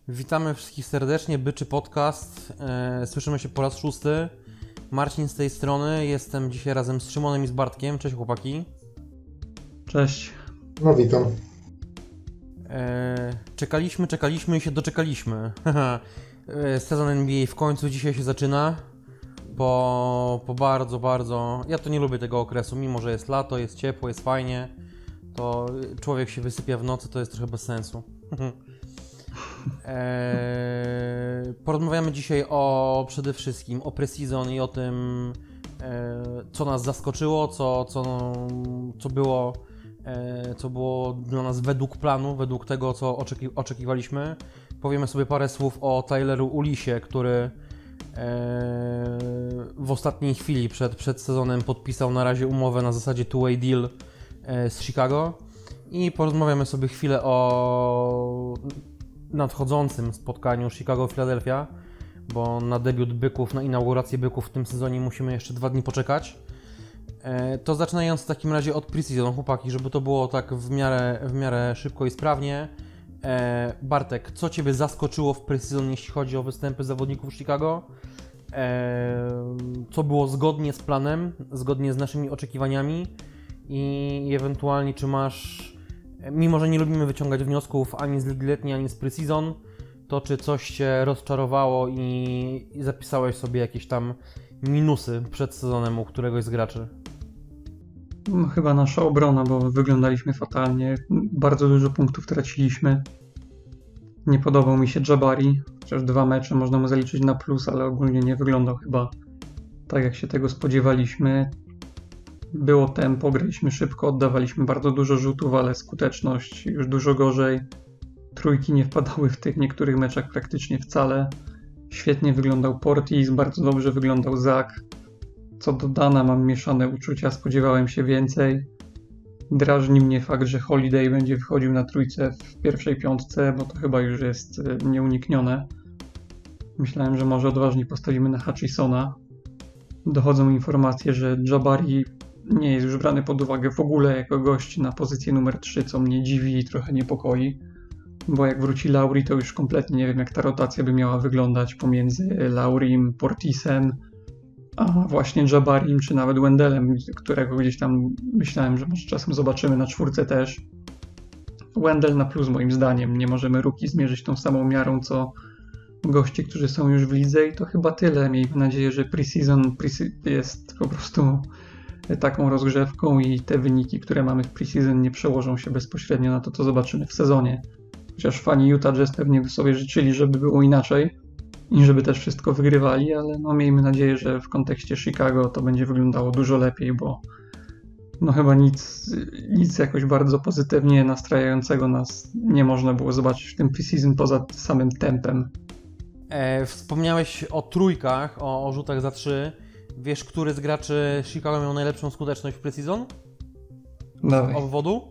Witamy wszystkich serdecznie, Byczy Podcast. Słyszymy się po raz 6. Marcin z tej strony, jestem dzisiaj razem z Szymonem i z Bartkiem. Cześć chłopaki. Cześć. No witam. Czekaliśmy i się doczekaliśmy. Sezon NBA w końcu dzisiaj się zaczyna. Po bardzo... Ja to nie lubię tego okresu, mimo że jest lato, jest ciepło, jest fajnie. To człowiek się wysypia w nocy, to jest trochę bez sensu. Porozmawiamy dzisiaj przede wszystkim o pre-season i o tym, co nas zaskoczyło, co było dla nas według planu, według tego, co oczekiwaliśmy. Powiemy sobie parę słów o Tyleru Ulisie, który w ostatniej chwili przed sezonem podpisał na razie umowę na zasadzie two-way deal z Chicago i porozmawiamy sobie chwilę o nadchodzącym spotkaniu Chicago-Philadelphia, bo na debiut Byków, na inaugurację Byków w tym sezonie musimy jeszcze 2 dni poczekać. To zaczynając w takim razie od pre-season, chłopaki, żeby to było tak w miarę szybko i sprawnie. Bartek, co Ciebie zaskoczyło w pre-season, jeśli chodzi o występy zawodników Chicago? Co było zgodnie z planem, zgodnie z naszymi oczekiwaniami i ewentualnie czy masz, mimo że nie lubimy wyciągać wniosków ani z ligi letniej, ani z pre-season, to czy coś Cię rozczarowało i zapisałeś sobie jakieś tam minusy przed sezonem u któregoś z graczy? No, chyba nasza obrona, bo wyglądaliśmy fatalnie. Bardzo dużo punktów traciliśmy. Nie podobał mi się Jabari, chociaż 2 mecze można mu zaliczyć na plus, ale ogólnie nie wyglądał chyba tak, jak się tego spodziewaliśmy. Było tempo, graliśmy szybko, oddawaliśmy bardzo dużo rzutów, ale skuteczność już dużo gorzej. Trójki nie wpadały w tych niektórych meczach praktycznie wcale. Świetnie wyglądał Portis, bardzo dobrze wyglądał Zach. Co do Dana mam mieszane uczucia, spodziewałem się więcej. Drażni mnie fakt, że Holiday będzie wychodził na trójce w pierwszej piątce, bo to chyba już jest nieuniknione. Myślałem, że może odważniej postawimy na Hutchisona. Dochodzą informacje, że Jabari nie jest już brany pod uwagę w ogóle jako gość na pozycję numer 3, co mnie dziwi i trochę niepokoi. Bo jak wróci Lauri, to już kompletnie nie wiem, jak ta rotacja by miała wyglądać pomiędzy Laurim, Portisem, a właśnie Jabarim, czy nawet Wendellem, którego gdzieś tam myślałem, że może czasem zobaczymy na 4 też. Wendell na plus moim zdaniem. Nie możemy rookie zmierzyć tą samą miarą, co gości, którzy są już w lidze i to chyba tyle. Miejmy nadzieję, że pre-season jest po prostu taką rozgrzewką i te wyniki, które mamy w pre-season, nie przełożą się bezpośrednio na to, co zobaczymy w sezonie. Chociaż fani Utah Jazz pewnie by sobie życzyli, żeby było inaczej i żeby też wszystko wygrywali, ale no miejmy nadzieję, że w kontekście Chicago to będzie wyglądało dużo lepiej, bo no chyba nic jakoś bardzo pozytywnie nastrajającego nas nie można było zobaczyć w tym preseason poza samym tempem. Wspomniałeś o trójkach, o rzutach za 3. Wiesz, który z graczy Chicago miał najlepszą skuteczność w pre-season? Dawaj. Obwodu?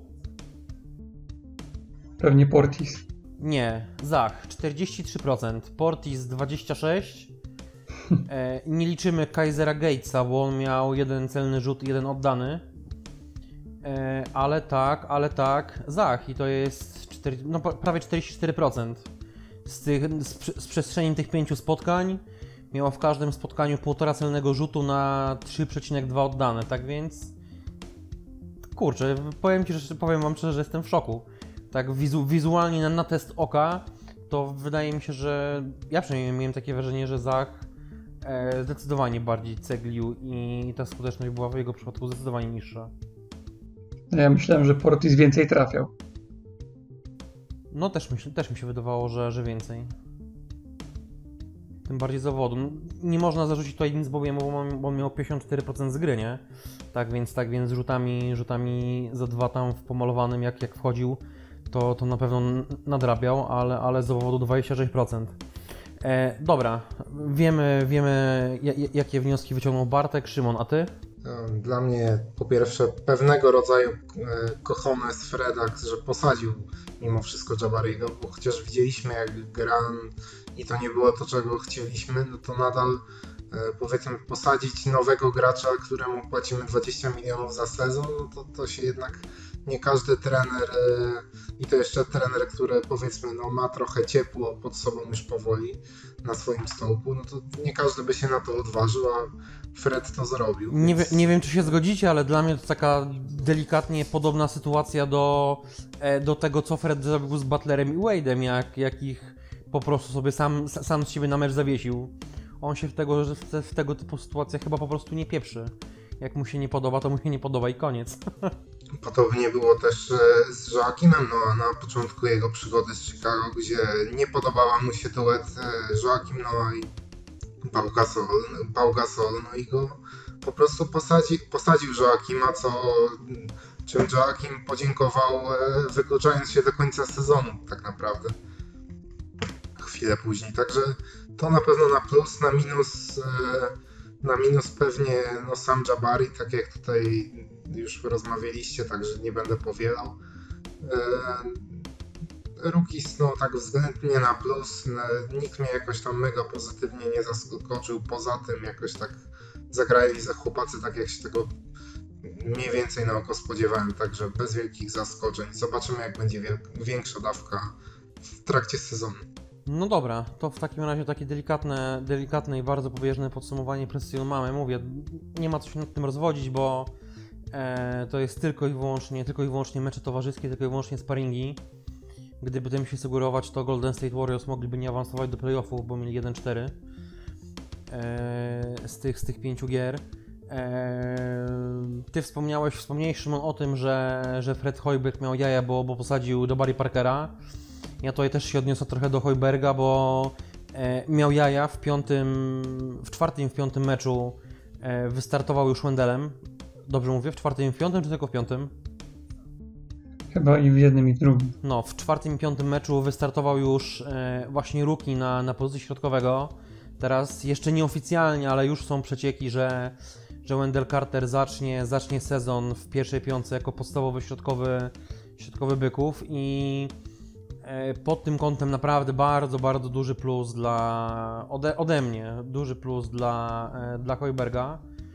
Pewnie Portis. Nie, Zach 43%, Portis 26%. Nie liczymy Kaisera Gatesa, bo on miał 1 celny rzut i 1 oddany. Ale tak, Zach i to jest prawie 44%. Z przestrzeni tych 5 spotkań miał w każdym spotkaniu 1,5 celnego rzutu na 3,2 oddane, tak więc kurczę, powiem wam szczerze, że jestem w szoku. Tak wizualnie na test oka, to wydaje mi się, że ja przynajmniej miałem takie wrażenie, że Zach zdecydowanie bardziej ceglił i ta skuteczność była w jego przypadku zdecydowanie niższa. Ja myślałem, że Portis więcej trafiał. No też mi się wydawało, że więcej. Tym bardziej zawodu. Nie można zarzucić tutaj nic Bobiemu, bo on miał 54% z gry, nie? Tak więc rzutami za 2 tam w pomalowanym jak wchodził, to na pewno nadrabiał, ale z zawodu 26%. Dobra, wiemy jakie wnioski wyciągnął Bartek. Szymon, a Ty? Dla mnie po pierwsze pewnego rodzaju cojones Freda, że posadził mimo wszystko Jabariego, bo chociaż widzieliśmy jak gra i to nie było to, czego chcieliśmy, no to nadal powiedzmy posadzić nowego gracza, któremu płacimy 20 milionów za sezon, no to się jednak nie każdy trener i to jeszcze trener, który powiedzmy ma trochę ciepło pod sobą już powoli na swoim stołku, no to nie każdy by się na to odważył, a Fred to zrobił. Nie wiem, czy się zgodzicie, ale dla mnie to taka delikatnie podobna sytuacja do tego, co Fred zrobił z Butlerem i Wade'em, jak ich po prostu sobie sam z siebie na mecz zawiesił. On się w tego typu sytuacjach chyba po prostu nie pieprzy. Jak mu się nie podoba, to mu się nie podoba i koniec. Podobnie było też z Joakimem Noah na początku jego przygody z Chicago, gdzie nie podobała mu się duet Joakim Noah i Pau Gasol, no i go po prostu posadził Joakima, czym Joakim podziękował, wykluczając się do końca sezonu tak naprawdę. Chwilę później, także to na pewno na plus, na minus pewnie sam Jabari, tak jak tutaj już rozmawialiście, także nie będę powielał. Rookies, tak względnie na plus, nikt mnie jakoś tam mega pozytywnie nie zaskoczył, poza tym jakoś tak zagrali za chłopacy, tak jak się tego mniej więcej na oko spodziewałem, także bez wielkich zaskoczeń. Zobaczymy, jak będzie większa dawka w trakcie sezonu. No dobra, to w takim razie takie delikatne i bardzo pobieżne podsumowanie preseason mamy. Mówię, nie ma co się nad tym rozwodzić, bo to jest tylko i wyłącznie mecze towarzyskie, tylko i wyłącznie sparingi. Gdyby tym się sugerować, to Golden State Warriors mogliby nie awansować do playoffów, bo mieli 1-4 z tych 5 gier. Ty wspomniałeś Szymon o tym, że Fred Hoiberg miał jaja, bo posadził Jabari Parkera. Ja tutaj też się odniosę trochę do Hoiberga, bo miał jaja w czwartym i w piątym meczu wystartował już Wendelem. Dobrze mówię? W czwartym i w piątym, czy tylko w piątym? Chyba i w jednym, i w drugim. No, w czwartym i piątym meczu wystartował już właśnie rookie na pozycji środkowego. Teraz jeszcze nieoficjalnie, ale już są przecieki, że Wendell Carter zacznie sezon w pierwszej piątce jako podstawowy środkowy byków i pod tym kątem naprawdę bardzo, bardzo duży plus ode mnie, duży plus dla Hoiberga.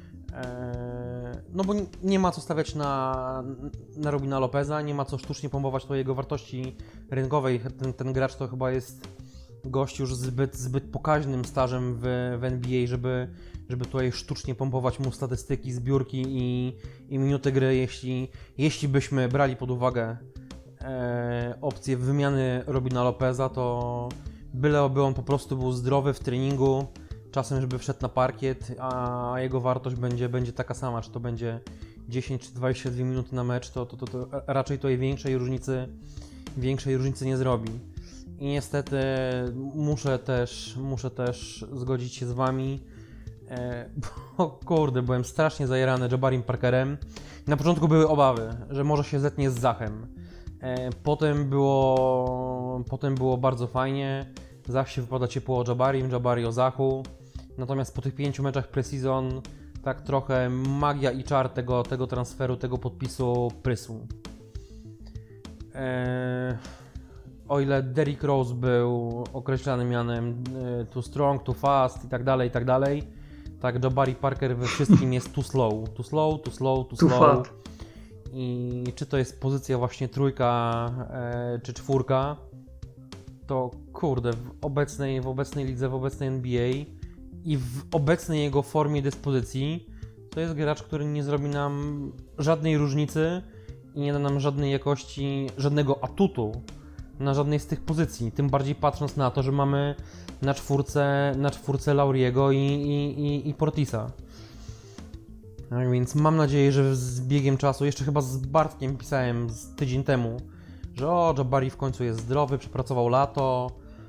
No bo nie ma co stawiać na Robina Lopeza, nie ma co sztucznie pompować to jego wartości rynkowej. Ten gracz to chyba jest gość już zbyt pokaźnym stażem w NBA, żeby tutaj sztucznie pompować mu statystyki, zbiórki i minuty gry, jeśli byśmy brali pod uwagę opcję wymiany Robina Lopeza, to byleby on po prostu był zdrowy w treningu, czasem żeby wszedł na parkiet, a jego wartość będzie taka sama, czy to będzie 10 czy 22 minuty na mecz, to raczej tutaj większej różnicy nie zrobi. I niestety muszę też zgodzić się z wami, bo kurde, byłem strasznie zajarany Jabarim Parkerem. Na początku były obawy, że może się zetnie z Zachem. Potem było bardzo fajnie. Zach się wypada ciepło o Jabarim, Jabari o Zachu. Natomiast po tych 5 meczach preseason tak trochę magia i czar tego transferu, tego podpisu prysł. O ile Derrick Rose był określany mianem too strong, too fast i tak dalej, tak Jabari Parker we wszystkim jest too slow. I czy to jest pozycja właśnie trójka czy czwórka, to kurde, w obecnej lidze, w obecnej NBA i w obecnej jego formie dyspozycji to jest gracz, który nie zrobi nam żadnej różnicy i nie da nam żadnej jakości, żadnego atutu na żadnej z tych pozycji, tym bardziej patrząc na to, że mamy na czwórce Lauriego i Portisa. Tak więc mam nadzieję, że z biegiem czasu, jeszcze chyba z Bartkiem pisałem tydzień temu, że Jabari w końcu jest zdrowy, przepracował lato,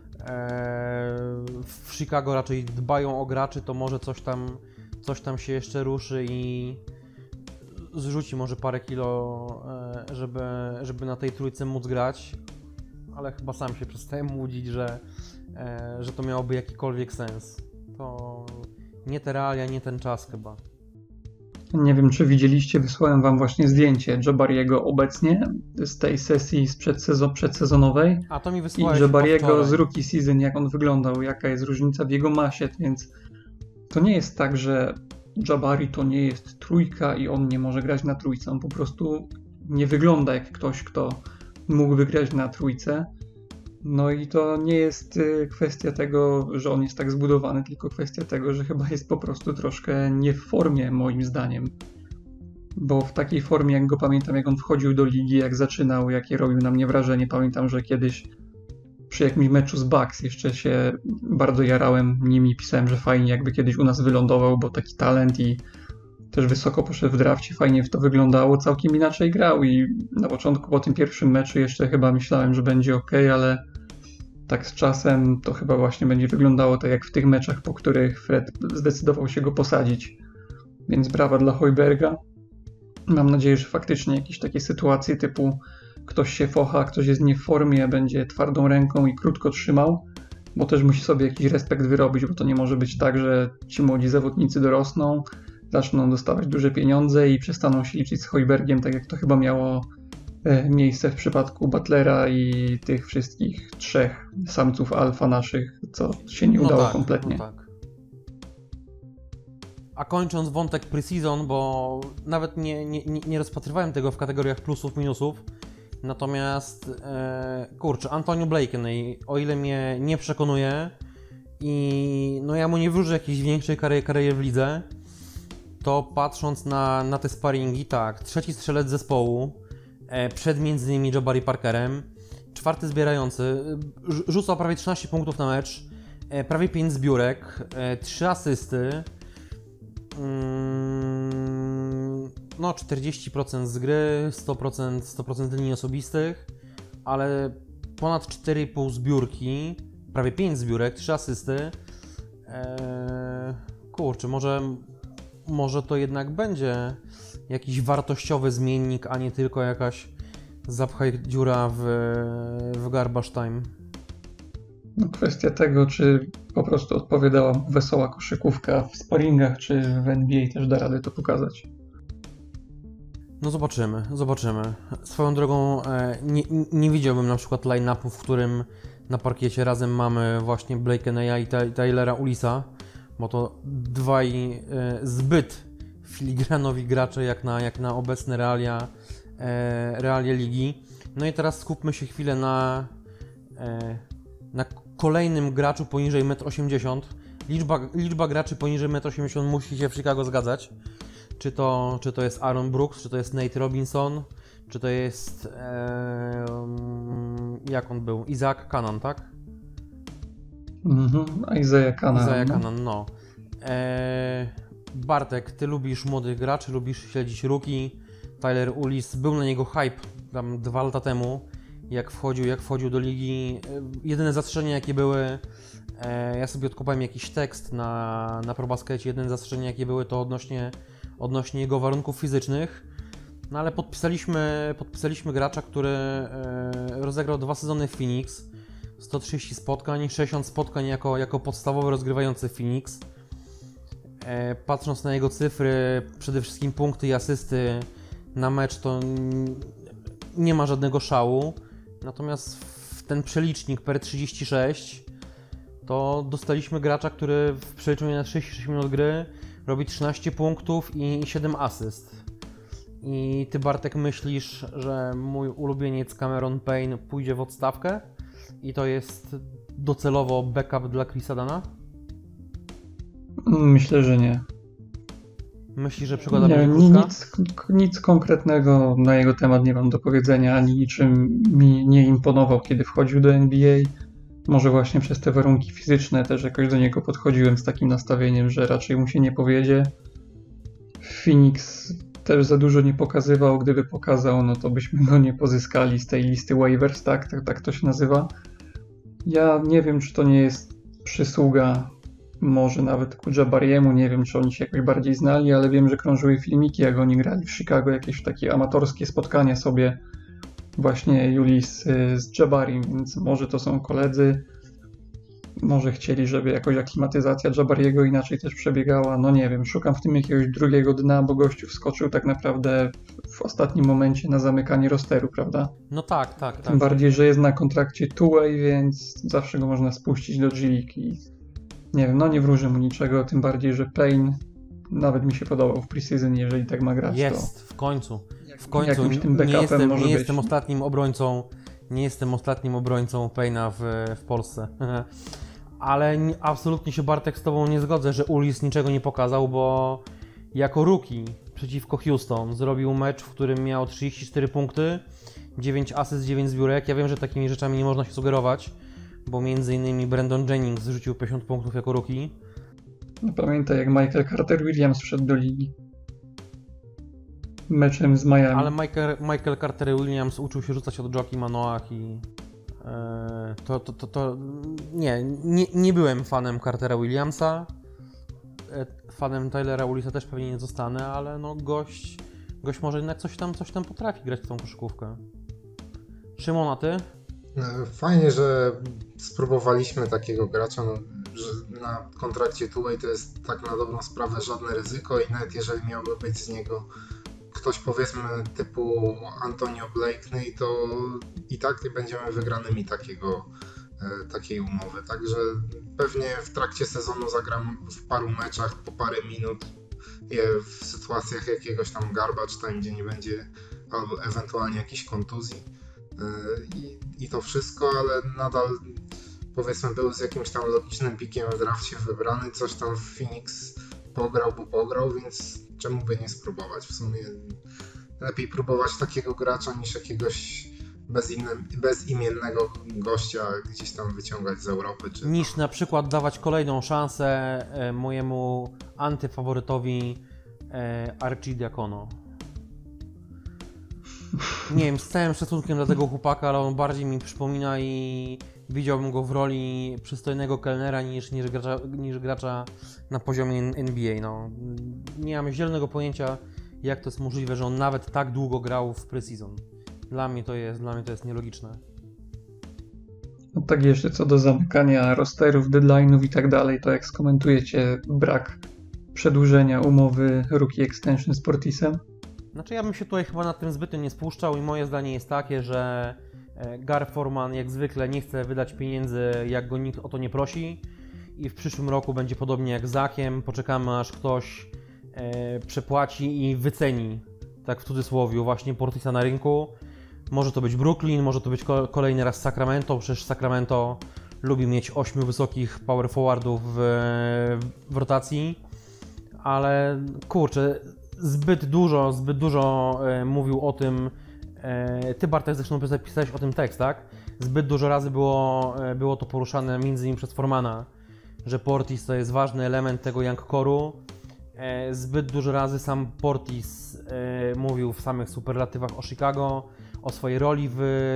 w Chicago raczej dbają o graczy, to może coś tam się jeszcze ruszy i zrzuci może parę kilo, żeby na tej trójce móc grać, ale chyba sam się przestałem łudzić, że to miałoby jakikolwiek sens. To nie te realia, nie ten czas chyba. Nie wiem, czy widzieliście, wysłałem wam właśnie zdjęcie Jabariego obecnie z tej sesji przedsezonowej. A to mi wysłałeś i Jabariego z rookie season, jak on wyglądał, jaka jest różnica w jego masie, więc to nie jest tak, że Jabari to nie jest trójka i on nie może grać na trójce. On po prostu nie wygląda jak ktoś, kto mógłby grać na trójce. No i to nie jest kwestia tego, że on jest tak zbudowany, tylko kwestia tego, że chyba jest po prostu troszkę nie w formie, moim zdaniem. Bo w takiej formie, jak go pamiętam, jak on wchodził do ligi, jak zaczynał, jakie robił na mnie wrażenie. Pamiętam, że kiedyś przy jakimś meczu z Bucks jeszcze się bardzo jarałem nim i pisałem, że fajnie jakby kiedyś u nas wylądował, bo taki talent i też wysoko poszedł w drafcie, fajnie w to wyglądało, całkiem inaczej grał i na początku po tym pierwszym meczu jeszcze chyba myślałem, że będzie ok, ale tak z czasem to chyba właśnie będzie wyglądało tak jak w tych meczach, po których Fred zdecydował się go posadzić. Więc brawa dla Hojberga. Mam nadzieję, że faktycznie jakieś takie sytuacje typu ktoś się focha, ktoś jest nie w formie, będzie twardą ręką i krótko trzymał, bo też musi sobie jakiś respekt wyrobić, bo to nie może być tak, że ci młodzi zawodnicy dorosną, zaczną dostawać duże pieniądze i przestaną się liczyć z Hojbergiem, tak jak to chyba miało miejsce w przypadku Butlera i tych wszystkich 3 samców alfa naszych, co się nie udało kompletnie. No tak. A kończąc wątek pre-season, bo nawet nie rozpatrywałem tego w kategoriach plusów, minusów, natomiast Antonio Blakeney, o ile mnie nie przekonuje i no ja mu nie wróżę jakiejś większej kariery w lidze, to patrząc na te sparingi, tak, 3. strzelec zespołu, przed między innymi Jabari Parkerem, 4. zbierający, rzucał prawie 13 punktów na mecz, prawie 5 zbiórek, 3 asysty, no 40% z gry, 100% linii osobistych, ale ponad 4,5 zbiórki, prawie 5 zbiórek, 3 asysty. Kurczę, może to jednak będzie jakiś wartościowy zmiennik, a nie tylko jakaś zapchaj dziura w garbage time. No, kwestia tego, czy po prostu odpowiadała mu wesoła koszykówka w sparingach, czy w NBA też da radę to pokazać. No zobaczymy. Swoją drogą nie widziałbym na przykład line-upu, w którym na parkiecie razem mamy właśnie Blakeneya i Tylera Ullisa, bo to dwaj zbyt filigranowi gracze jak na obecne realia ligi. No i teraz skupmy się chwilę na kolejnym graczu poniżej 1,80 m. Liczba graczy poniżej 1,80 m musi się w Chicago zgadzać. Czy to jest Aaron Brooks, czy to jest Nate Robinson, czy to jest jak on był? Isaac Canaan, tak? Isaiah Canaan, no. Bartek, ty lubisz młodych graczy, lubisz śledzić rookie. Tyler Ulis, był na niego hype tam 2 lata temu, jak wchodził do ligi. Jedyne zastrzeżenia jakie były, ja sobie odkopałem jakiś tekst na ProBaskecie, jedyne zastrzeżenia jakie były to odnośnie jego warunków fizycznych. No ale podpisaliśmy gracza, który rozegrał 2 sezony w Phoenix, 130 spotkań, 60 spotkań jako podstawowy rozgrywający Phoenix. Patrząc na jego cyfry, przede wszystkim punkty i asysty na mecz, to nie ma żadnego szału. Natomiast w ten przelicznik per 36 to dostaliśmy gracza, który w przeliczeniu na 36 minut gry robi 13 punktów i 7 asyst. I ty, Bartek, myślisz, że mój ulubieniec Cameron Payne pójdzie w odstawkę i to jest docelowo backup dla Chrisa Dana? Myślę, że nie. Myślisz, że przykłada będzie nic konkretnego na jego temat nie mam do powiedzenia, ani niczym mi nie imponował, kiedy wchodził do NBA. Może właśnie przez te warunki fizyczne też jakoś do niego podchodziłem z takim nastawieniem, że raczej mu się nie powiedzie. Phoenix też za dużo nie pokazywał. Gdyby pokazał, no to byśmy go nie pozyskali z tej listy waivers, tak to się nazywa. Ja nie wiem, czy to nie jest przysługa może nawet ku Jabariemu, nie wiem, czy oni się jakoś bardziej znali, ale wiem, że krążyły filmiki, jak oni grali w Chicago, jakieś takie amatorskie spotkania sobie właśnie Julis z Jabarim, więc może to są koledzy, może chcieli, żeby jakoś aklimatyzacja Jabariego inaczej też przebiegała, no nie wiem, szukam w tym jakiegoś drugiego dna, bo gościu wskoczył tak naprawdę w ostatnim momencie na zamykanie rosteru, prawda? No tak. Tym bardziej, że jest na kontrakcie two-way, więc zawsze go można spuścić do G-League i Nie wiem, no nie wróżę mu niczego, tym bardziej, że Payne nawet mi się podobał w preseason, jeżeli tak ma grać. Jest, w końcu. W końcu jakimś tym backupem może nie być. jestem ostatnim obrońcą. Nie jestem ostatnim obrońcą Payne'a w Polsce. Ale absolutnie się, Bartek, z tobą nie zgodzę, że Ulis niczego nie pokazał, bo jako rookie przeciwko Houston zrobił mecz, w którym miał 34 punkty, 9 asyst, 9 zbiórek. Ja wiem, że takimi rzeczami nie można się sugerować, bo między innymi Brandon Jennings zrzucił 50 punktów jako rookie. No, pamiętaj, jak Michael Carter-Williams wszedł do ligi. Meczem z Miami. Ale Michael Carter-Williams uczył się rzucać od Joaquima Noah i nie byłem fanem Cartera Williamsa. Fanem Tylera Ullisa też pewnie nie zostanę, ale no gość może jednak coś tam potrafi grać w tą koszykówkę. Szymon, a ty? Fajnie, że spróbowaliśmy takiego gracza, no, że na kontrakcie two-way to jest tak na dobrą sprawę żadne ryzyko i nawet jeżeli miałby być z niego ktoś, powiedzmy, typu Antonio Blakeney, to i tak nie będziemy wygranymi takiej umowy. Także pewnie w trakcie sezonu zagram w paru meczach po parę minut w sytuacjach jakiegoś tam garbage time, gdzie nie będzie, albo ewentualnie jakiejś kontuzji. I to wszystko, ale nadal, powiedzmy, był z jakimś tam logicznym pikiem w drafcie wybrany, coś tam w Phoenix pograł, więc czemu by nie spróbować? W sumie lepiej próbować takiego gracza niż jakiegoś bezimiennego gościa gdzieś tam wyciągać z Europy. Niż na przykład dawać kolejną szansę mojemu antyfaworytowi Archie Diakono. Nie wiem, z całym szacunkiem dla tego chłopaka, ale on bardziej mi przypomina i widziałbym go w roli przystojnego kelnera niż gracza na poziomie NBA. No, nie mam zielonego pojęcia, jak to jest możliwe, że on nawet tak długo grał w preseason. Dla mnie to jest nielogiczne. No tak, jeszcze co do zamykania rosterów, deadline'ów i tak dalej, to jak skomentujecie brak przedłużenia umowy Rookie Extension z Portisem? Znaczy, ja bym się tutaj chyba nad tym zbytnio nie spuszczał i moje zdanie jest takie, że Gar Forman jak zwykle nie chce wydać pieniędzy, jak go nikt o to nie prosi i w przyszłym roku będzie podobnie jak z Zakiem. Poczekamy, aż ktoś przepłaci i wyceni, tak w cudzysłowie, właśnie Portisa na rynku. Może to być Brooklyn, może to być kolejny raz Sacramento, przecież Sacramento lubi mieć 8 wysokich power forwardów w rotacji, ale kurczę, zbyt dużo mówił o tym, ty, Bartek, zresztą pisałeś o tym tekst, tak? Zbyt dużo razy było to poruszane między innymi przez Formana, że Portis to jest ważny element tego young core'u. Zbyt dużo razy sam Portis mówił w samych superlatywach o Chicago, o swojej roli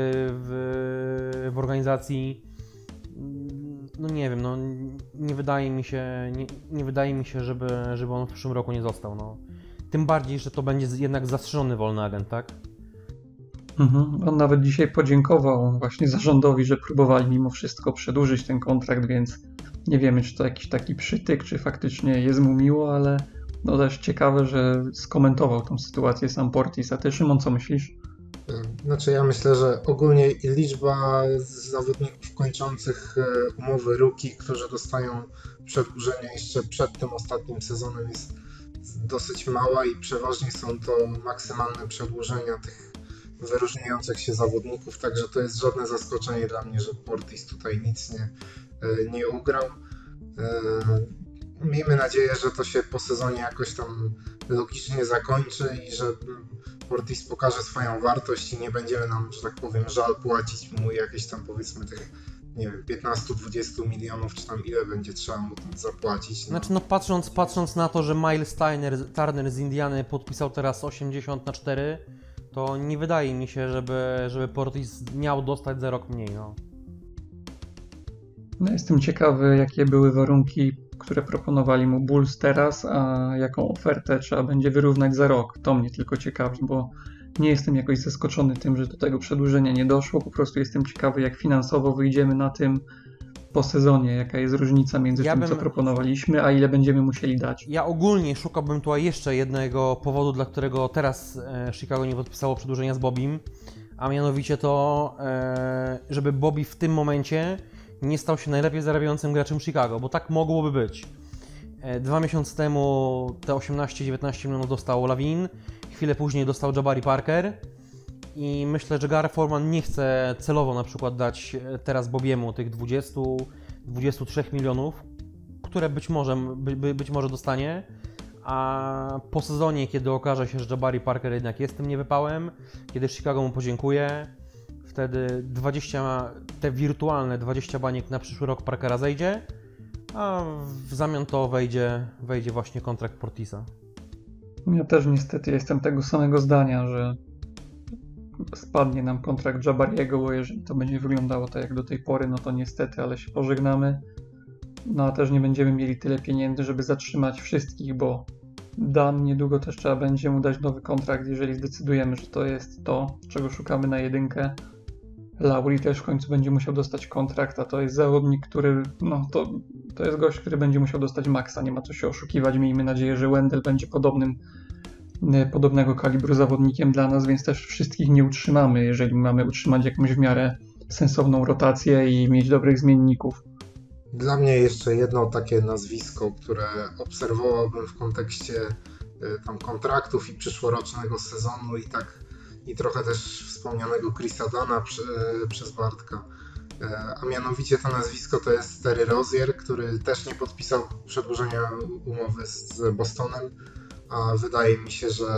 w organizacji. No nie wiem, no nie wydaje mi się, żeby on w przyszłym roku nie został. No. Tym bardziej, że to będzie jednak zastrzeżony wolny agent, tak? On nawet dzisiaj podziękował właśnie zarządowi, że próbowali mimo wszystko przedłużyć ten kontrakt, więc nie wiemy, czy to jakiś taki przytyk, czy faktycznie jest mu miło, ale no też ciekawe, że skomentował tą sytuację sam Portis. A ty, Szymon, co myślisz? Znaczy, ja myślę, że ogólnie liczba zawodników kończących umowy rookie, którzy dostają przedłużenia jeszcze przed tym ostatnim sezonem, jest dosyć mała i przeważnie są to maksymalne przedłużenia tych wyróżniających się zawodników, także to jest żadne zaskoczenie dla mnie, że Portis tutaj nic nie ugrał. Miejmy nadzieję, że to się po sezonie jakoś tam logicznie zakończy i że Portis pokaże swoją wartość i nie będziemy nam, że tak powiem, żal płacić mu jakieś tam, powiedzmy, tych, nie wiem, 15-20 milionów, czy tam ile będzie trzeba mu zapłacić. No. Znaczy, no patrząc na to, że Miles Turner z Indiany podpisał teraz 80/4, to nie wydaje mi się, żeby Portis miał dostać za rok mniej. No. No, jestem ciekawy, jakie były warunki, które proponowali mu Bulls teraz, a jaką ofertę trzeba będzie wyrównać za rok. To mnie tylko ciekawi, bo nie jestem jakoś zaskoczony tym, że do tego przedłużenia nie doszło. Po prostu jestem ciekawy, jak finansowo wyjdziemy na tym po sezonie, jaka jest różnica między tym, co proponowaliśmy, a ile będziemy musieli dać. Ja ogólnie szukałbym tutaj jeszcze jednego powodu, dla którego teraz Chicago nie podpisało przedłużenia z Bobim, a mianowicie to, żeby Bobby w tym momencie nie stał się najlepiej zarabiającym graczem Chicago, bo tak mogłoby być. 2 miesiące temu te 18-19 milionów dostał Lavin, chwilę później dostał Jabari Parker i myślę, że Gar Forman nie chce celowo na przykład dać teraz Bobiemu tych 20-23 milionów, które być może dostanie, a po sezonie, kiedy okaże się, że Jabari Parker jednak jest tym niewypałem, kiedy Chicago mu podziękuje, wtedy te wirtualne 20 baniek na przyszły rok Parkera zejdzie, a w zamian to wejdzie właśnie kontrakt Portisa. Ja też niestety jestem tego samego zdania, że spadnie nam kontrakt Jabariego, bo jeżeli to będzie wyglądało tak jak do tej pory, no to niestety, ale się pożegnamy. No a też nie będziemy mieli tyle pieniędzy, żeby zatrzymać wszystkich, bo Dan niedługo też trzeba będzie mu dać nowy kontrakt, jeżeli zdecydujemy, że to jest to, czego szukamy na jedynkę. Lauri też w końcu będzie musiał dostać kontrakt, a to jest zawodnik, który, no to jest gość, który będzie musiał dostać maksa, nie ma co się oszukiwać. Miejmy nadzieję, że Wendell będzie podobnego kalibru zawodnikiem dla nas, więc też wszystkich nie utrzymamy, jeżeli mamy utrzymać jakąś w miarę sensowną rotację i mieć dobrych zmienników. Dla mnie jeszcze jedno takie nazwisko, które obserwowałbym w kontekście tam kontraktów i przyszłorocznego sezonu i trochę też wspomnianego Chrisa Dana przez Bartka. A mianowicie to nazwisko to jest Terry Rozier, który też nie podpisał przedłużenia umowy z Bostonem, a wydaje mi się, że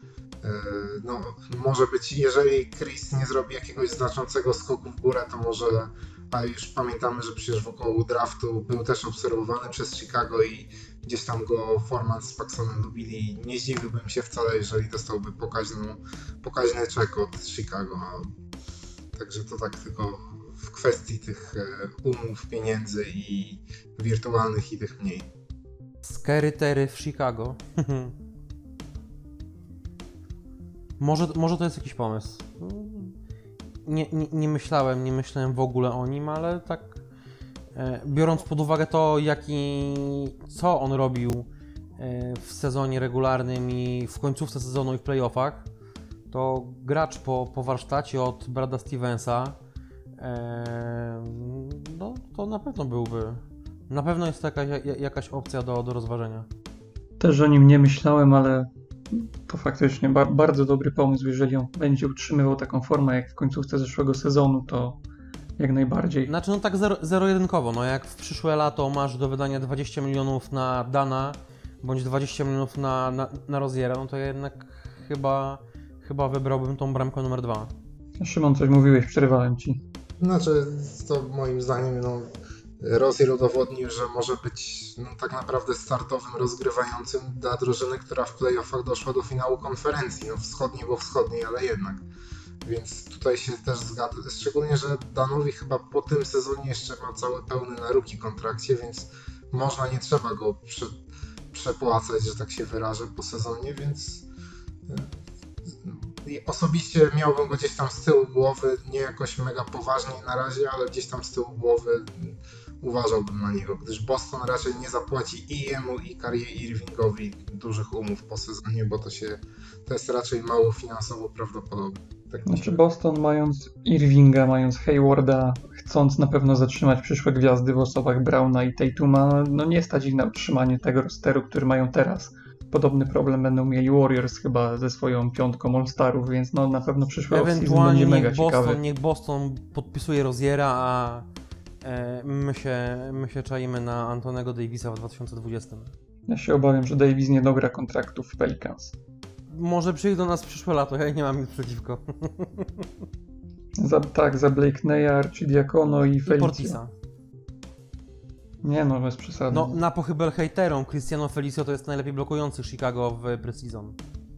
no, może być, jeżeli Chris nie zrobi jakiegoś znaczącego skoku w górę, to może, a już pamiętamy, że przecież wokół draftu był też obserwowany przez Chicago i gdzieś tam go Forman z Paxsonem lubili. Nie zdziwiłbym się wcale, jeżeli dostałby pokaźny czek od Chicago. Także to tak tylko w kwestii tych umów, pieniędzy i wirtualnych i tych mniej. Scary Terry w Chicago. Może to jest jakiś pomysł. Nie myślałem w ogóle o nim, ale tak biorąc pod uwagę to, co on robił w sezonie regularnym i w końcówce sezonu i w playoffach, to gracz po warsztacie od Brada Stevensa, no to na pewno na pewno jest to jakaś opcja do rozważenia. Też o nim nie myślałem, ale to faktycznie bardzo dobry pomysł. Jeżeli on będzie utrzymywał taką formę jak w końcówce zeszłego sezonu, to jak najbardziej. Znaczy no tak zero-jedynkowo, no jak w przyszłe lato masz do wydania 20 milionów na Dana, bądź 20 milionów na Roziera, no to ja jednak chyba wybrałbym tą bramkę numer 2. Szymon, coś mówiłeś, przerwałem ci. Znaczy, to moim zdaniem, Rozier udowodnił, że może być tak naprawdę startowym rozgrywającym dla drużyny, która w playoffach doszła do finału konferencji. Wschodniej, bo wschodniej, ale jednak. Więc tutaj się też zgadzam. Szczególnie, że Danowi chyba po tym sezonie jeszcze ma cały pełny na rookie kontrakcie, więc nie trzeba go przepłacać, że tak się wyrażę, po sezonie, więc osobiście miałbym go gdzieś tam z tyłu głowy, nie jakoś mega poważnie na razie, ale gdzieś tam z tyłu głowy uważałbym na niego, gdyż Boston raczej nie zapłaci i jemu, i Kyrie Irvingowi dużych umów po sezonie, bo to jest raczej mało finansowo prawdopodobne. Tak znaczy Boston, mając Irvinga, mając Haywarda, chcąc na pewno zatrzymać przyszłe gwiazdy w osobach Browna i Tatuma, no nie stać ich na utrzymanie tego rosteru, który mają teraz. Podobny problem będą mieli Warriors chyba ze swoją piątką All-Starów, więc na pewno przyszły off-season będzie mega ciekawy. Niech Boston podpisuje Roziera, a my się czaimy na Antonego Davisa w 2020. Ja się obawiam, że Davis nie dogra kontraktu w Pelicans. Może przyjdzie do nas przyszłe lato, ja nie mam nic przeciwko. Za Blake Neyar, czy Diakono i Felicio. Portisa. Nie bez przesady. No na pochybel hejterom, Cristiano Felicio to jest najlepiej blokujący Chicago w preseason.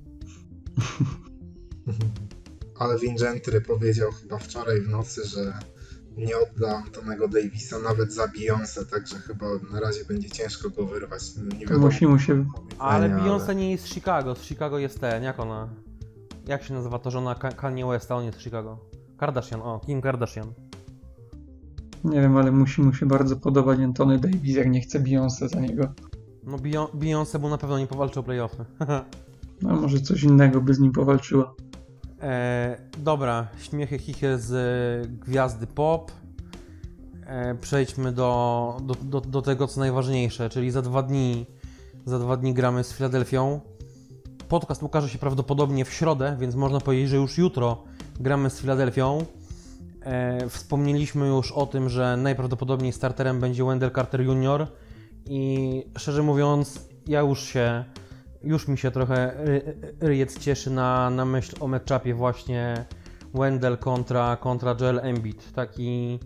Ale Gentry powiedział chyba wczoraj w nocy, że nie odda Antonego Davisa nawet za Beyoncé, także chyba na razie będzie ciężko go wyrwać. Nie wiadomo, musi się... Ale Beyoncé nie jest z Chicago. Z Chicago jest jak się nazywa to żona Kanye Westa, on jest z Chicago. Kim Kardashian. Nie wiem, ale musi mu się bardzo podobać Antony Davis, jak nie chce Beyoncé za niego. No Beyoncé mu na pewno nie powalczy o playoffy. No może coś innego by z nim powalczyła. Dobra, śmiechy chichy z gwiazdy pop. przejdźmy do tego, co najważniejsze, czyli za dwa dni gramy z Filadelfią. Podcast ukaże się prawdopodobnie w środę, więc można powiedzieć, że już jutro gramy z Filadelfią. Wspomnieliśmy już o tym, że najprawdopodobniej starterem będzie Wendell Carter Jr. i szczerze mówiąc, już mi się trochę ryjec cieszy na myśl o matchupie właśnie Wendell kontra Joel Embiid. Taki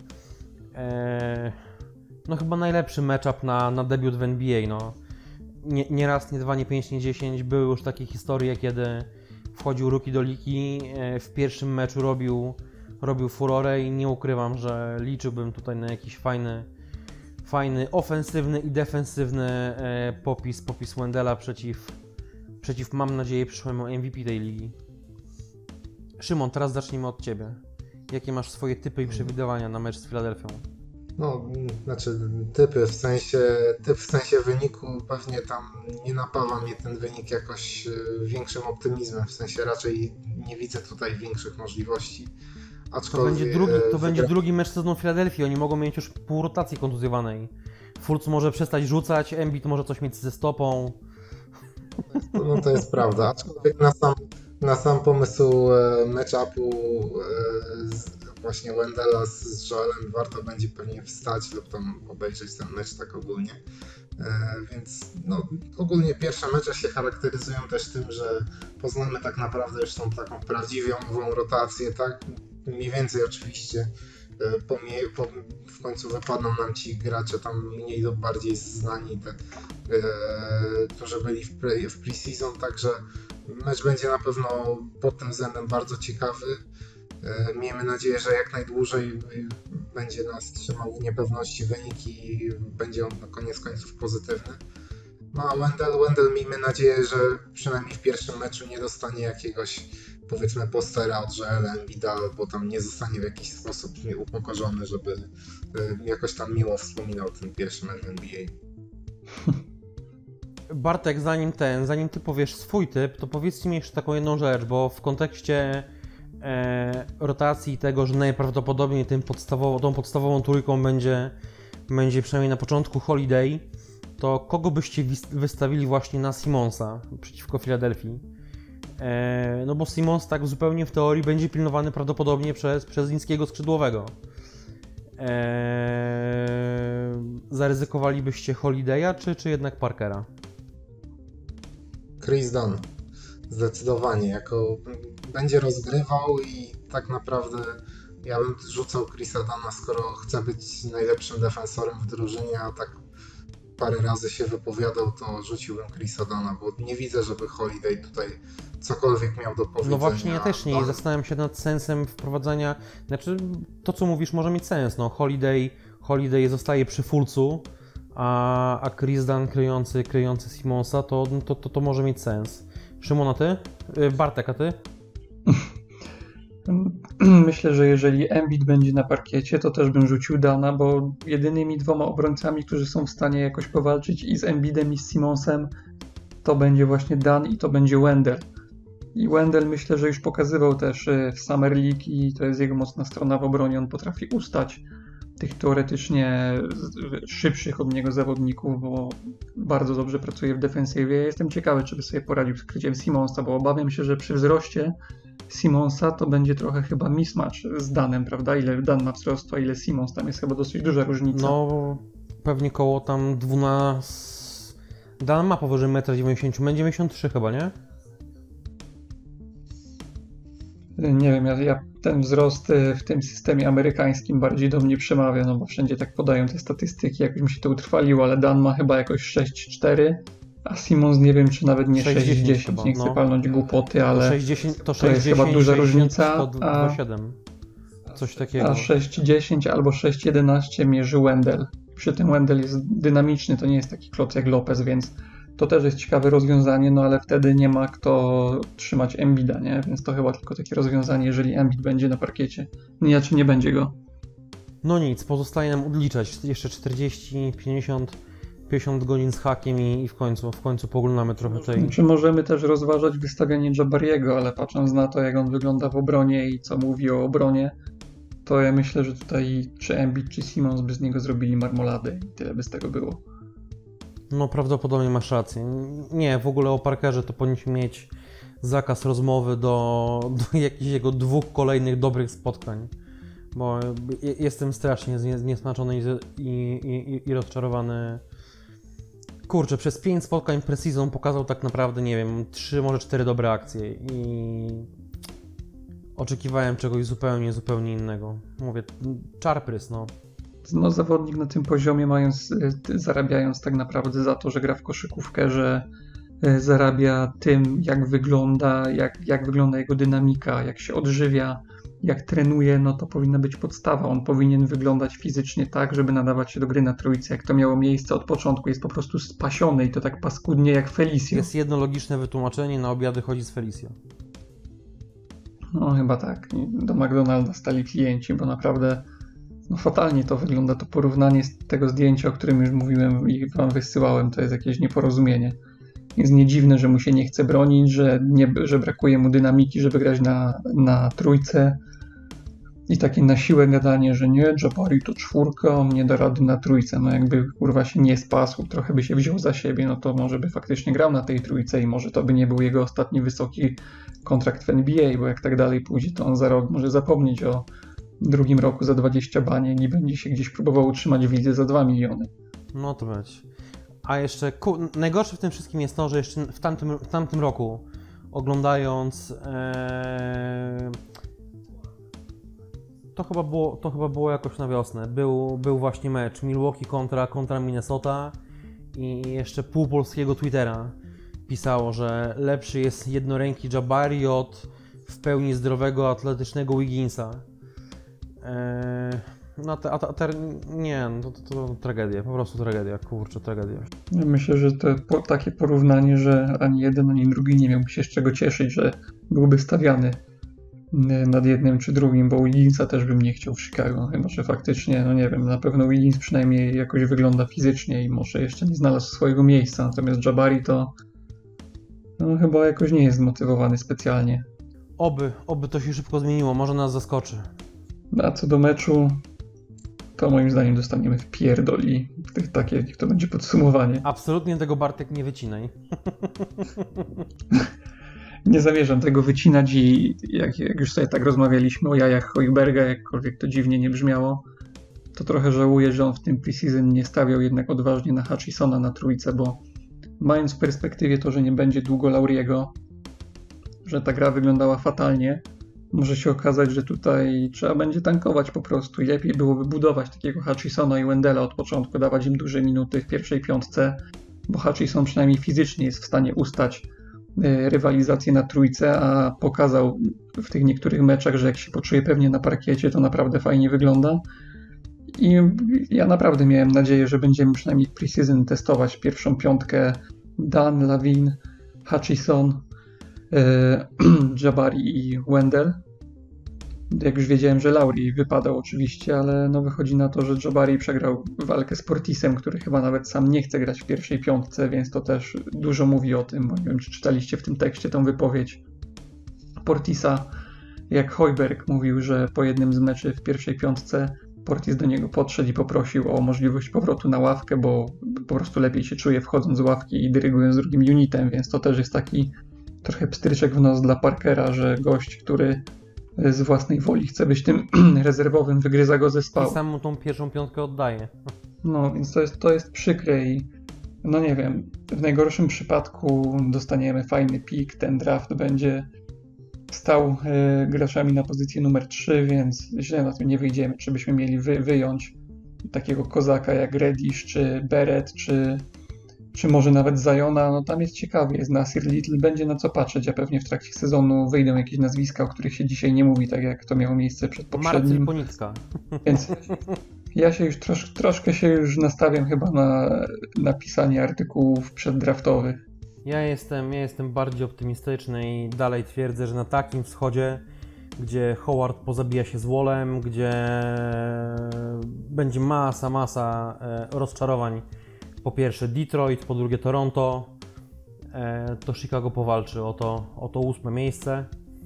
no chyba najlepszy matchup na debiut w NBA. No. Nie raz, nie dwa, nie 5, nie 10. Były już takie historie, kiedy wchodził rookie do ligi, w pierwszym meczu robił furorę i nie ukrywam, że liczyłbym tutaj na jakiś fajny ofensywny i defensywny popis Wendella przeciw, mam nadzieję, przyszłemu MVP tej ligi. Szymon, teraz zacznijmy od Ciebie. Jakie masz swoje typy i przewidywania na mecz z Filadelfią? No, znaczy typ w sensie wyniku, pewnie tam nie napawa mnie ten wynik jakoś większym optymizmem, w sensie raczej nie widzę tutaj większych możliwości. To będzie drugi mecz sezonu Filadelfii, oni mogą mieć już pół rotacji kontuzjowanej. Fultz może przestać rzucać, Embiid może coś mieć ze stopą. No to jest prawda, aczkolwiek na sam pomysł matchupu właśnie Wendella z Joelem warto będzie pewnie wstać lub tam obejrzeć ten mecz tak ogólnie. Więc no, ogólnie pierwsze mecze się charakteryzują też tym, że poznamy tak naprawdę już tą taką prawdziwą rotację, tak? Mniej więcej oczywiście w końcu wypadną nam ci gracze tam mniej lub bardziej znani, którzy byli w pre-season, także mecz będzie na pewno pod tym względem bardzo ciekawy. Miejmy nadzieję, że jak najdłużej będzie nas trzymał w niepewności wynik i będzie on na koniec końców pozytywny. No a Wendell miejmy nadzieję, że przynajmniej w pierwszym meczu nie dostanie jakiegoś, powiedzmy, postera od Joela Embida, albo tam nie zostanie w jakiś sposób upokorzony, żeby jakoś tam miło wspominał ten pierwszy mecz w NBA. Bartek, zanim ty powiesz swój typ, to powiedzcie mi jeszcze taką jedną rzecz, bo w kontekście rotacji tego, że najprawdopodobniej tą podstawową trójką będzie przynajmniej na początku Holiday, to kogo byście wystawili właśnie na Simonsa przeciwko Filadelfii? No bo Simons tak zupełnie w teorii będzie pilnowany prawdopodobnie przez niskiego skrzydłowego. Zaryzykowalibyście Holiday'a czy jednak Parkera? Chris Dunn. Zdecydowanie. Będzie rozgrywał i tak naprawdę ja bym rzucał Chrisa Dunna, skoro chce być najlepszym defensorem w drużynie, a tak parę razy się wypowiadał, to rzuciłbym Chrisa Dunna, bo nie widzę, żeby Holiday tutaj cokolwiek miał do powiedzenia. No właśnie, ja też nie. Zastanawiam się nad sensem wprowadzania. Znaczy, to co mówisz może mieć sens. No, Holiday zostaje przy Fulcu, a Chris Dunn kryjący Simonsa, to może mieć sens. Szymon, a ty? Bartek, a ty? Myślę, że jeżeli Embiid będzie na parkiecie, to też bym rzucił Dunna, bo jedynymi dwoma obrońcami, którzy są w stanie jakoś powalczyć i z Embiidem i z Simonsem, to będzie właśnie Dunn i to będzie Wendell. I Wendell myślę, że już pokazywał też w Summer League i to jest jego mocna strona w obronie. On potrafi ustać tych teoretycznie szybszych od niego zawodników, bo bardzo dobrze pracuje w defensywie. Jestem ciekawy, czy by sobie poradził z kryciem Simonsa, bo obawiam się, że przy wzroście Simonsa to będzie trochę chyba mismatch z Dunnem, prawda? Ile Dunn ma wzrostu, a ile Simons, tam jest chyba dosyć duża różnica. No, pewnie koło tam 12... Dunn ma powyżej 1,90 m, 93 chyba, nie? Nie wiem, ja ten wzrost w tym systemie amerykańskim bardziej do mnie przemawia, no bo wszędzie tak podają te statystyki, jakoś mi się to utrwaliło, ale Dan ma chyba jakoś 6,4, a Simons nie wiem, czy nawet nie 6,10, nie chcę palnąć głupoty, ale 6,10 to jest chyba duża różnica, a 2,7, coś takiego. A 6,10 albo 6,11 mierzy Wendell. Przy tym Wendell jest dynamiczny, to nie jest taki kloc jak Lopez, więc to też jest ciekawe rozwiązanie, no ale wtedy nie ma kto trzymać Embida, nie? Więc to chyba tylko takie rozwiązanie, jeżeli Embiid będzie na parkiecie. Nie, czy nie będzie go. No nic, pozostaje nam odliczać jeszcze 40, 50 godzin z hakiem i w końcu poglądamy trochę tej... Znaczy możemy też rozważać wystawianie Jabariego, ale patrząc na to, jak on wygląda w obronie i co mówi o obronie, to ja myślę, że tutaj czy Embiid, czy Simmons by z niego zrobili marmoladę i tyle by z tego było. No prawdopodobnie masz rację. Nie, w ogóle o Parkerze to powinniśmy mieć zakaz rozmowy do jakichś jego 2 kolejnych dobrych spotkań. Bo jestem strasznie zniesmaczony i rozczarowany. Kurczę, przez 5 spotkań pre-season pokazał tak naprawdę, nie wiem, 3, może 4 dobre akcje i oczekiwałem czegoś zupełnie innego. Mówię, czarprys, no. No zawodnik na tym poziomie zarabiając tak naprawdę za to, że gra w koszykówkę, że zarabia tym, jak wygląda, jak wygląda jego dynamika, jak się odżywia, jak trenuje, no to powinna być podstawa. On powinien wyglądać fizycznie tak, żeby nadawać się do gry na trójce. Jak to miało miejsce od początku, jest po prostu spasiony i to tak paskudnie jak Felicio. Jest jedno logiczne wytłumaczenie, na obiady chodzi z Felicio. No chyba tak. Do McDonalda stali klienci, bo naprawdę no, fatalnie to wygląda. To porównanie z tego zdjęcia, o którym już mówiłem i wam wysyłałem, to jest jakieś nieporozumienie. Jest nie dziwne, że mu się nie chce bronić, że brakuje mu dynamiki, żeby grać na trójce. I takie na siłę gadanie, że nie, Jabari to 4, on nie da rady na trójce. No jakby kurwa się nie spasł, trochę by się wziął za siebie, no to może by faktycznie grał na tej trójce i może to by nie był jego ostatni wysoki kontrakt w NBA, bo jak tak dalej pójdzie, to on za rok może zapomnieć o drugim roku za 20 baniek i będzie się gdzieś próbował utrzymać w lidze za 2 miliony. No to być. A jeszcze najgorsze w tym wszystkim jest to, że jeszcze w tamtym roku oglądając to chyba było jakoś na wiosnę. Był właśnie mecz Milwaukee kontra Minnesota i jeszcze pół polskiego Twittera pisało, że lepszy jest jednoręki Jabari od w pełni zdrowego, atletycznego Wigginsa. No nie, to tragedia, po prostu tragedia, kurczę, tragedia. Ja myślę, że to takie porównanie, że ani jeden, ani drugi nie miałby się z czego cieszyć, że byłby stawiany nad jednym czy drugim, bo Wigginsa też bym nie chciał w Chicago, chyba że faktycznie, no nie wiem, na pewno Wiggins przynajmniej jakoś wygląda fizycznie i może jeszcze nie znalazł swojego miejsca, natomiast Jabari to no, chyba jakoś nie jest zmotywowany specjalnie. Oby to się szybko zmieniło, może nas zaskoczy. A co do meczu, to moim zdaniem dostaniemy w pierdoli. Takie, jak to będzie podsumowanie. Absolutnie tego, Bartek, nie wycinaj. Nie zamierzam tego wycinać i jak już sobie tak rozmawialiśmy o jajach Hoiberga, jakkolwiek to dziwnie nie brzmiało, to trochę żałuję, że on w tym preseason nie stawiał jednak odważnie na Hutchisona na trójce, bo mając w perspektywie to, że nie będzie długo Lauriego, że ta gra wyglądała fatalnie, może się okazać, że tutaj trzeba będzie tankować po prostu i lepiej byłoby budować takiego Hutchisona i Wendella od początku, dawać im duże minuty w pierwszej piątce, bo Hutchison przynajmniej fizycznie jest w stanie ustać rywalizację na trójce, a pokazał w tych niektórych meczach, że jak się poczuje pewnie na parkiecie, to naprawdę fajnie wygląda. I ja naprawdę miałem nadzieję, że będziemy przynajmniej pre-season testować pierwszą piątkę Dan, Lavin, Hutchison, Jabari i Wendell. Jak już wiedziałem, że Lauri wypadał oczywiście, ale no wychodzi na to, że Jabari przegrał walkę z Portisem, który chyba nawet sam nie chce grać w pierwszej piątce, więc to też dużo mówi o tym, bo nie wiem, czy czytaliście w tym tekście tą wypowiedź Portisa, jak Hoiberg mówił, że po jednym z meczy w pierwszej piątce Portis do niego podszedł i poprosił o możliwość powrotu na ławkę, bo po prostu lepiej się czuje wchodząc z ławki i dyrygując drugim unitem, więc to też jest taki trochę pstryczek w nos dla Parkera, że gość, który z własnej woli chce być tym rezerwowym, wygryza go ze spału. I sam mu tą pierwszą piątkę oddaje. No, więc to jest przykre i no nie wiem, w najgorszym przypadku dostaniemy fajny pik, ten draft będzie stał graczami na pozycję numer 3, więc źle na tym nie wyjdziemy, czy byśmy mieli wyjąć takiego kozaka jak Reddish, czy Barrett, czy może nawet Ziona, no tam jest ciekawie, jest Nasir Little, będzie na co patrzeć, a pewnie w trakcie sezonu wyjdą jakieś nazwiska, o których się dzisiaj nie mówi, tak jak to miało miejsce przed poprzednim. Marcel Więc ja się już troszkę się już nastawiam chyba na pisanie artykułów przeddraftowych. Ja jestem bardziej optymistyczny i dalej twierdzę, że na takim wschodzie, gdzie Howard pozabija się z Wallem, gdzie będzie masa rozczarowań. Po pierwsze Detroit, po drugie Toronto, to Chicago powalczy o to 8. miejsce.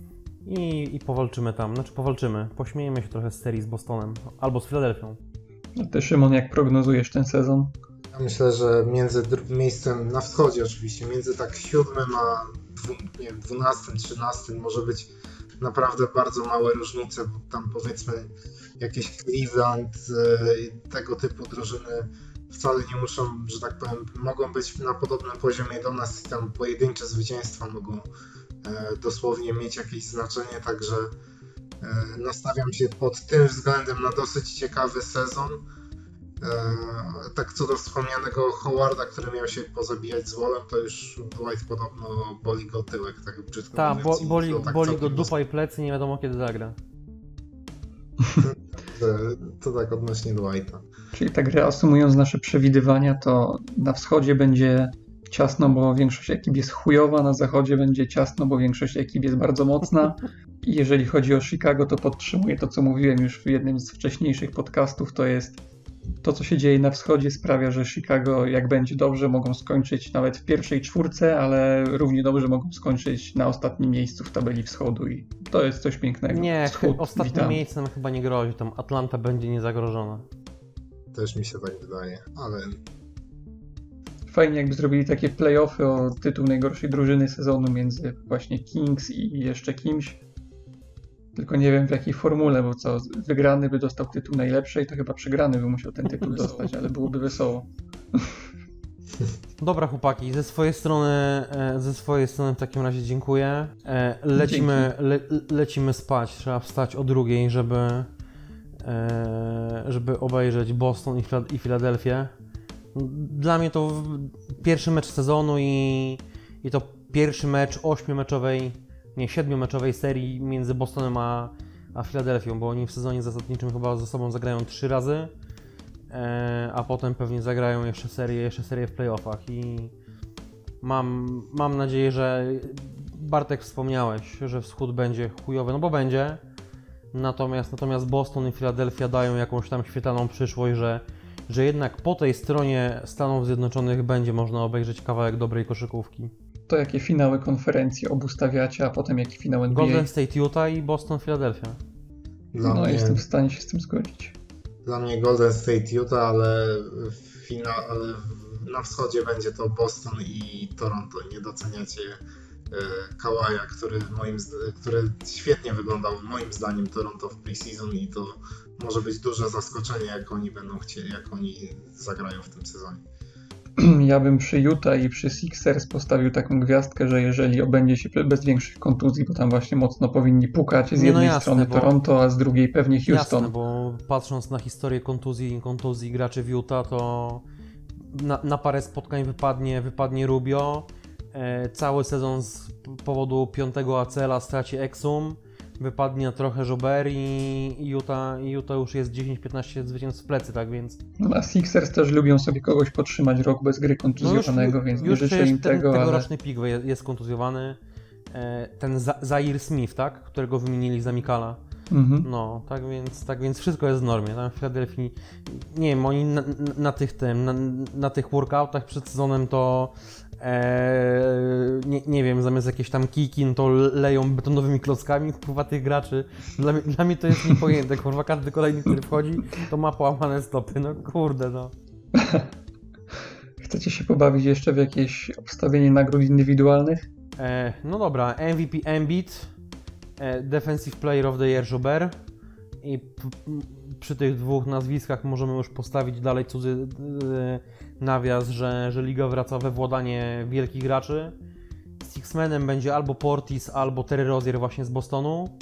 i powalczymy tam. Znaczy powalczymy, pośmiejemy się trochę z serii z Bostonem albo z Filadelfią. A ty, Szymon, jak prognozujesz ten sezon? Ja myślę, że między miejscem na wschodzie oczywiście, między tak 7 a 12, 13 może być naprawdę bardzo małe różnice, bo tam powiedzmy jakieś Cleveland, tego typu drużyny wcale nie muszą, że tak powiem, mogą być na podobnym poziomie do nas i tam pojedyncze zwycięstwa mogą dosłownie mieć jakieś znaczenie, także nastawiam się pod tym względem na dosyć ciekawy sezon. Tak co do wspomnianego Howarda, który miał się pozabijać z Wallem, to już Dwight podobno boli go tyłek, tak brzydko mówiąc. Boli go dupa i plecy, nie wiadomo kiedy zagra. To tak odnośnie Dwighta. Czyli tak reasumując nasze przewidywania, to na wschodzie będzie ciasno, bo większość ekip jest chujowa, na zachodzie będzie ciasno, bo większość ekip jest bardzo mocna. I jeżeli chodzi o Chicago, to podtrzymuję to, co mówiłem już w jednym z wcześniejszych podcastów, to jest to, co się dzieje na wschodzie, sprawia, że Chicago, jak będzie dobrze, mogą skończyć nawet w pierwszej czwórce, ale równie dobrze mogą skończyć na ostatnim miejscu w tabeli wschodu i to jest coś pięknego. Nie, Wschód, ostatnie witam. miejsce nam chyba nie grozi, tam Atlanta będzie niezagrożona. Też mi się tak wydaje, ale Fajnie jakby zrobili takie play-offy o tytuł najgorszej drużyny sezonu między właśnie Kings i jeszcze kimś. Tylko nie wiem w jakiej formule, bo co, wygrany by dostał tytuł najlepszej, to chyba przegrany by musiał ten tytuł dostać, ale byłoby wesoło. Dobra chłopaki, ze swojej strony w takim razie dziękuję. Lecimy spać, trzeba wstać o 2:00, żeby obejrzeć Boston i Filadelfię. Dla mnie to pierwszy mecz sezonu i to pierwszy mecz 7-meczowej serii między Bostonem a Filadelfią, bo oni w sezonie zasadniczym chyba ze sobą zagrają 3 razy, a potem pewnie zagrają jeszcze serię w playoffach i mam nadzieję, że Bartek wspomniałeś, że wschód będzie chujowy, no bo będzie, natomiast Boston i Filadelfia dają jakąś tam świetlaną przyszłość, że jednak po tej stronie Stanów Zjednoczonych będzie można obejrzeć kawałek dobrej koszykówki. To jakie finały konferencji obu stawiacie, a potem jaki finał NBA? Golden State Utah i Boston Philadelphia. Jestem w stanie się z tym zgodzić. Dla mnie Golden State Utah, ale na wschodzie będzie to Boston i Toronto. Nie doceniacie Kawaja, który świetnie wyglądał moim zdaniem Toronto w preseason i to może być duże zaskoczenie, jak oni będą chcieli, jak oni zagrają w tym sezonie. Ja bym przy Utah i przy Sixers postawił taką gwiazdkę, że jeżeli obędzie się bez większych kontuzji, bo tam właśnie mocno powinni pukać z jednej strony Toronto, a z drugiej pewnie Houston. Jasne, bo patrząc na historię kontuzji graczy w Utah, to na parę spotkań wypadnie Rubio. Cały sezon z powodu 5. ACL-a straci Exum. Wypadnie trochę Jober i Utah już jest 10-15 zwycięstw w plecy, tak więc... No a Sixers też lubią sobie kogoś podtrzymać rok bez gry kontuzjowanego, więc nie życzę im tego, ale... Tegoroczny pik jest kontuzjowany. Ten Zaire Smith, tak? Którego wymienili za Mikala. Mhm. No, tak więc wszystko jest w normie. Tam w Filadelfii, nie wiem, oni na tych workoutach przed sezonem to nie wiem, zamiast jakieś tam kiki, to leją betonowymi klockami, kurwa, tych graczy. Dla mnie to jest niepojęte, kurwa, każdy kolejny, który wchodzi, to ma połamane stopy, no kurde, no. Chcecie się pobawić jeszcze w jakieś obstawienie nagród indywidualnych? No dobra, MVP Embiid, Defensive Player of the Year Jober i przy tych dwóch nazwiskach możemy już postawić dalej cudzy nawias, że liga wraca we władanie wielkich graczy. Sixmanem będzie albo Portis, albo Terry Rozier właśnie z Bostonu.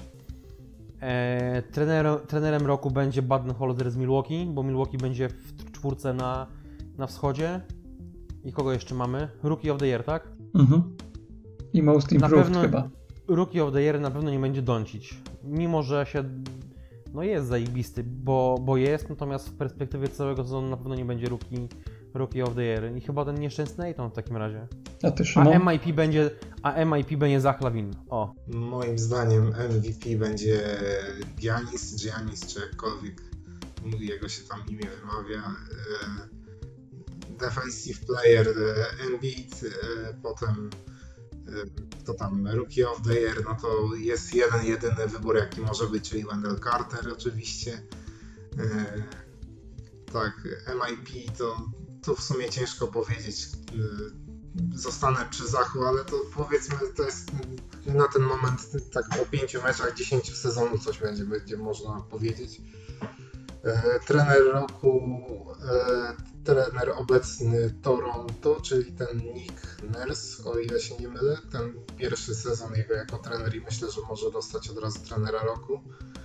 Trenerem roku będzie Budenholzer z Milwaukee, bo Milwaukee będzie w czwórce na wschodzie. I kogo jeszcze mamy? Rookie of the Year, tak? Mhm. I Most Improved chyba. Rookie of the Year na pewno nie będzie Doncic. Mimo, że się... No jest zajebisty, bo jest, natomiast w perspektywie całego sezonu na pewno nie będzie Rookie of the Year. I chyba ten nieszczęsny Ayton w takim razie. A ty, Szymon? MIP będzie Zach LaVine. O. Moim zdaniem MVP będzie Giannis, czy jakkolwiek jego się tam imię wymawia. Defensive Player Embiid, potem to tam Rookie of the Year, no to jest jeden, jedyny wybór jaki może być, czyli Wendell Carter oczywiście. Tak, MIP to w sumie ciężko powiedzieć. Zostanę przy Zachu, ale to powiedzmy, to jest na ten moment tak po 5 meczach, 10 sezonów coś będzie można powiedzieć. Trener roku, trener obecny Toronto, czyli ten Nick Nurse, o ile się nie mylę. Ten pierwszy sezon jego jako trener i myślę, że może dostać od razu trenera roku.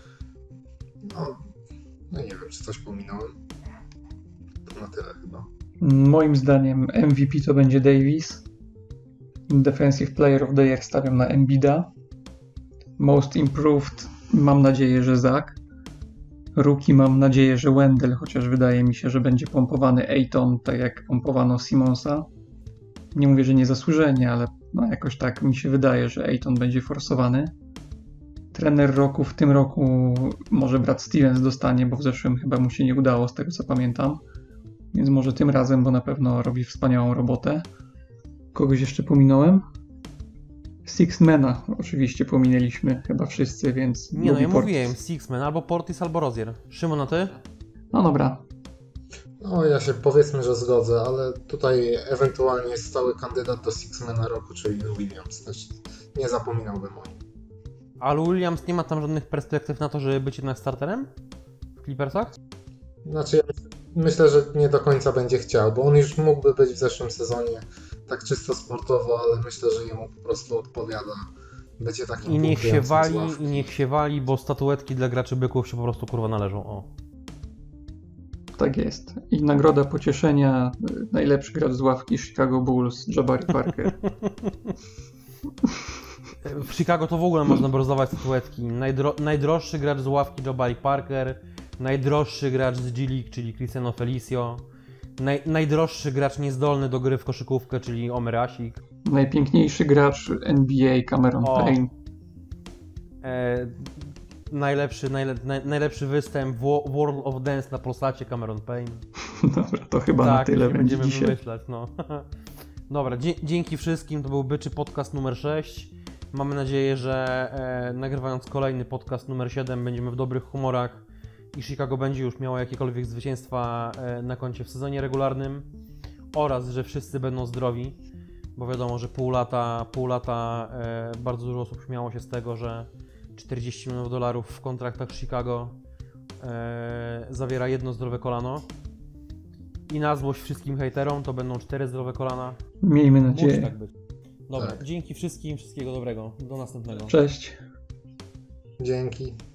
No nie wiem, czy coś pominąłem. To na tyle chyba. Moim zdaniem MVP to będzie Davis. Defensive Player of the Year stawiam na Embida. Most Improved mam nadzieję, że Zach. Rookie mam nadzieję, że Wendell, chociaż wydaje mi się, że będzie pompowany Ayton, tak jak pompowano Simonsa. Nie mówię, że niezasłużenie, ale no jakoś tak mi się wydaje, że Ayton będzie forsowany. Trener roku w tym roku może Brad Stevens dostanie, bo w zeszłym chyba mu się nie udało, z tego co pamiętam. Więc może tym razem, bo na pewno robi wspaniałą robotę. Kogoś jeszcze pominąłem? Sixmana oczywiście pominęliśmy chyba wszyscy, więc... Nie, no ja mówiłem, Sixman, albo Portis, albo Rozier. Szymon, a ty? No dobra. No ja się powiedzmy, że zgodzę, ale tutaj ewentualnie jest stały kandydat do Sixmana roku, czyli Williams też. Nie zapominałbym o nim. Ale Williams nie ma tam żadnych perspektyw na to, żeby być jednak starterem w Clippersach? Znaczy ja myślę, że nie do końca będzie chciał, bo on już mógłby być w zeszłym sezonie tak czysto sportowo, ale myślę, że jemu po prostu odpowiada bycie takim I niech się z ławki. wali, bo statuetki dla graczy byków się po prostu kurwa należą. O. Tak jest. I nagroda pocieszenia, najlepszy gracz z ławki Chicago Bulls, Jabari Parker. W Chicago to w ogóle można by rozdawać statuetki. Najdroższy gracz z ławki Jabari Parker, najdroższy gracz z G League, czyli Cristiano Felicio, najdroższy gracz niezdolny do gry w koszykówkę, czyli Omer Asik. Najpiękniejszy gracz NBA Cameron Payne. Najlepszy występ w World of Dance na Polsacie Cameron Payne. Dobra, to chyba na tyle będzie będziemy dzisiaj. wymyślać, no. Dobra, dzięki wszystkim, to był Byczy podcast numer 6. Mamy nadzieję, że nagrywając kolejny podcast numer 7 będziemy w dobrych humorach i Chicago będzie już miało jakiekolwiek zwycięstwa na koncie w sezonie regularnym oraz, że wszyscy będą zdrowi, bo wiadomo, że pół lata bardzo dużo osób śmiało się z tego, że 40 milionów dolarów w kontraktach Chicago zawiera jedno zdrowe kolano. I na złość wszystkim hejterom to będą 4 zdrowe kolana. Miejmy nadzieję. Musi tak być. Dobra, Tak. Dzięki wszystkim, wszystkiego dobrego. Do następnego. Cześć. Dzięki.